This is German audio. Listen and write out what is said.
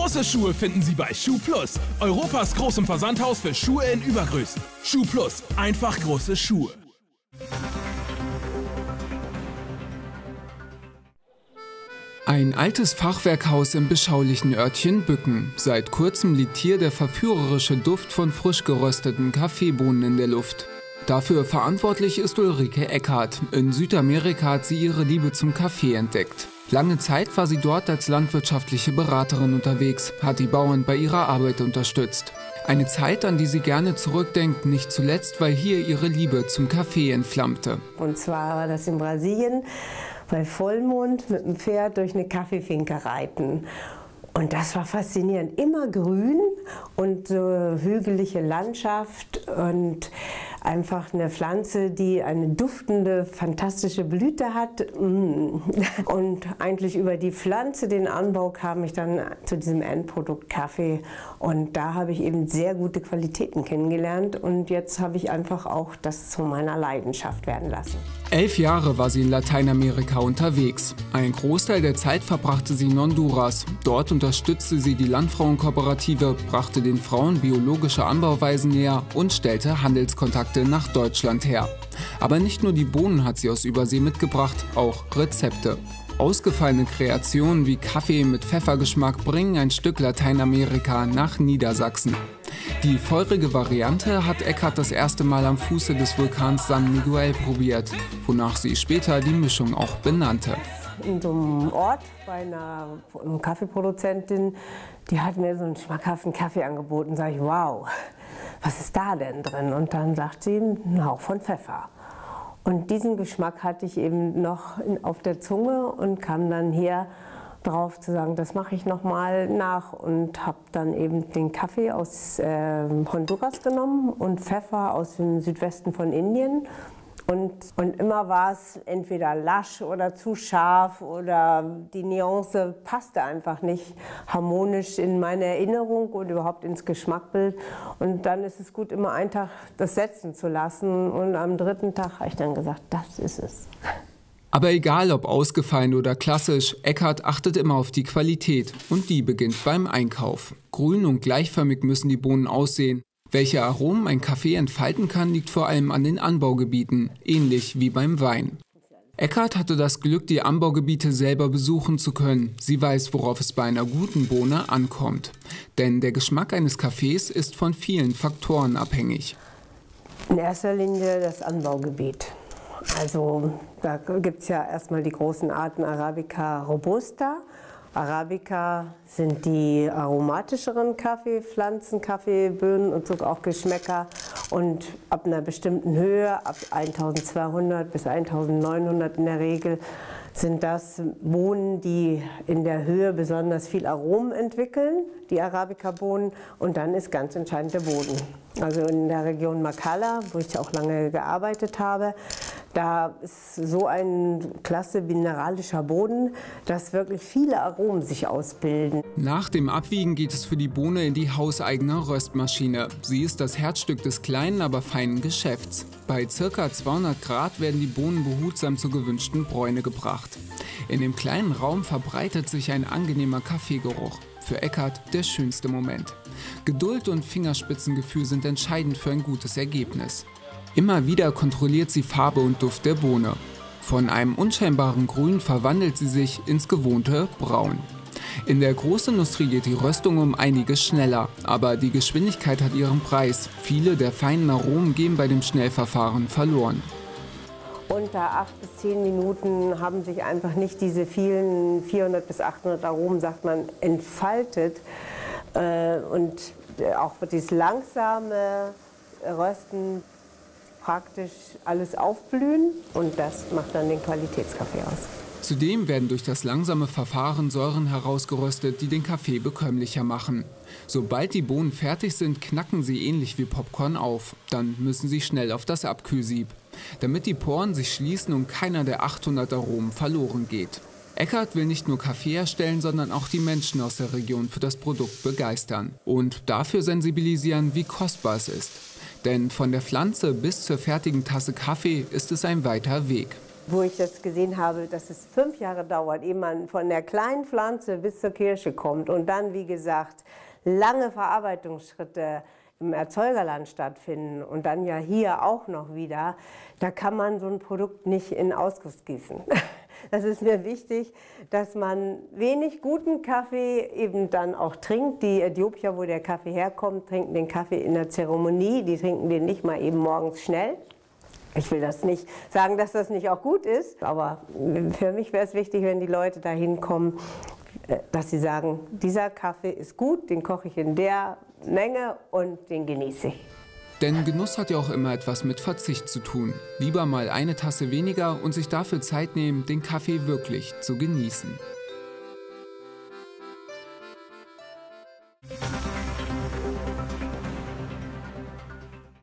Große Schuhe finden Sie bei Schuh Plus, Europas großem Versandhaus für Schuhe in Übergrößen. Schuh Plus, einfach große Schuhe. Ein altes Fachwerkhaus im beschaulichen Örtchen Bücken. Seit kurzem liegt hier der verführerische Duft von frisch gerösteten Kaffeebohnen in der Luft. Dafür verantwortlich ist Ulrike Eckhardt. In Südamerika hat sie ihre Liebe zum Kaffee entdeckt. Lange Zeit war sie dort als landwirtschaftliche Beraterin unterwegs, hat die Bauern bei ihrer Arbeit unterstützt. Eine Zeit, an die sie gerne zurückdenkt, nicht zuletzt, weil hier ihre Liebe zum Kaffee entflammte. Und zwar war das in Brasilien, bei Vollmond mit dem Pferd durch eine Kaffeefinke reiten. Und das war faszinierend. Immer grün und so hügelige Landschaft und einfach eine Pflanze, die eine duftende, fantastische Blüte hat. Und eigentlich über die Pflanze, den Anbau, kam ich dann zu diesem Endprodukt Kaffee. Und da habe ich eben sehr gute Qualitäten kennengelernt. Und jetzt habe ich einfach auch das zu meiner Leidenschaft werden lassen. 11 Jahre war sie in Lateinamerika unterwegs. Ein Großteil der Zeit verbrachte sie in Honduras. Dort unterstützte sie die Landfrauenkooperative, brachte den Frauen biologische Anbauweisen näher und stellte Handelskontakte nach Deutschland her. Aber nicht nur die Bohnen hat sie aus Übersee mitgebracht, auch Rezepte. Ausgefallene Kreationen wie Kaffee mit Pfeffergeschmack bringen ein Stück Lateinamerika nach Niedersachsen. Die feurige Variante hat Eckhardt das erste Mal am Fuße des Vulkans San Miguel probiert, wonach sie später die Mischung auch benannte. In so einem Ort bei einer Kaffeeproduzentin, die hat mir so einen schmackhaften Kaffee angeboten. Sag ich, wow, was ist da denn drin? Und dann sagt sie, ein Hauch von Pfeffer. Und diesen Geschmack hatte ich eben noch auf der Zunge und kam dann her drauf zu sagen, das mache ich nochmal nach und habe dann eben den Kaffee aus Honduras genommen und Pfeffer aus dem Südwesten von Indien. Und immer war es entweder lasch oder zu scharf oder die Nuance passte einfach nicht harmonisch in meine Erinnerung und überhaupt ins Geschmackbild. Und dann ist es gut, immer einen Tag das setzen zu lassen. Und am dritten Tag habe ich dann gesagt, das ist es. Aber egal ob ausgefallen oder klassisch, Eckhardt achtet immer auf die Qualität und die beginnt beim Einkauf. Grün und gleichförmig müssen die Bohnen aussehen. Welche Aromen ein Kaffee entfalten kann, liegt vor allem an den Anbaugebieten, ähnlich wie beim Wein. Eckhardt hatte das Glück, die Anbaugebiete selber besuchen zu können. Sie weiß, worauf es bei einer guten Bohne ankommt. Denn der Geschmack eines Kaffees ist von vielen Faktoren abhängig. In erster Linie das Anbaugebiet. Also da gibt es ja erstmal die großen Arten Arabica Robusta. Arabica sind die aromatischeren Kaffeepflanzen, Kaffeeböhnen und sogar auch Geschmäcker. Und ab einer bestimmten Höhe, ab 1200 bis 1900 in der Regel, sind das Bohnen, die in der Höhe besonders viel Aromen entwickeln, die Arabica-Bohnen. Und dann ist ganz entscheidend der Boden. Also in der Region Machala, wo ich auch lange gearbeitet habe, da ist so ein klasse mineralischer Boden, dass wirklich viele Aromen sich ausbilden. Nach dem Abwiegen geht es für die Bohne in die hauseigene Röstmaschine. Sie ist das Herzstück des kleinen, aber feinen Geschäfts. Bei ca. 200 Grad werden die Bohnen behutsam zur gewünschten Bräune gebracht. In dem kleinen Raum verbreitet sich ein angenehmer Kaffeegeruch. Für Eckhardt der schönste Moment. Geduld und Fingerspitzengefühl sind entscheidend für ein gutes Ergebnis. Immer wieder kontrolliert sie Farbe und Duft der Bohne. Von einem unscheinbaren Grün verwandelt sie sich ins gewohnte Braun. In der Großindustrie geht die Röstung um einiges schneller, aber die Geschwindigkeit hat ihren Preis. Viele der feinen Aromen gehen bei dem Schnellverfahren verloren. Unter 8 bis 10 Minuten haben sich einfach nicht diese vielen 400 bis 800 Aromen, sagt man, entfaltet. Und auch dieses langsame Rösten praktisch alles aufblühen und das macht dann den Qualitätskaffee aus. Zudem werden durch das langsame Verfahren Säuren herausgeröstet, die den Kaffee bekömmlicher machen. Sobald die Bohnen fertig sind, knacken sie ähnlich wie Popcorn auf. Dann müssen sie schnell auf das Abkühlsieb, damit die Poren sich schließen und keiner der 800 Aromen verloren geht. Eckhardt will nicht nur Kaffee herstellen, sondern auch die Menschen aus der Region für das Produkt begeistern und dafür sensibilisieren, wie kostbar es ist. Denn von der Pflanze bis zur fertigen Tasse Kaffee ist es ein weiter Weg. wo ich das gesehen habe, dass es 5 Jahre dauert, ehe man von der kleinen Pflanze bis zur Kirsche kommt und dann, wie gesagt, lange Verarbeitungsschritte im Erzeugerland stattfinden und dann ja hier auch noch wieder, da kann man so ein Produkt nicht in Ausguss gießen. Das ist mir wichtig, dass man wenig guten Kaffee eben dann auch trinkt. Die Äthiopier, wo der Kaffee herkommt, trinken den Kaffee in der Zeremonie. Die trinken den nicht mal eben morgens schnell. Ich will das nicht sagen, dass das nicht auch gut ist, aber für mich wäre es wichtig, wenn die Leute da hinkommen, dass sie sagen, dieser Kaffee ist gut, den koche ich in der Menge und den genieße ich. Denn Genuss hat ja auch immer etwas mit Verzicht zu tun. Lieber mal eine Tasse weniger und sich dafür Zeit nehmen, den Kaffee wirklich zu genießen.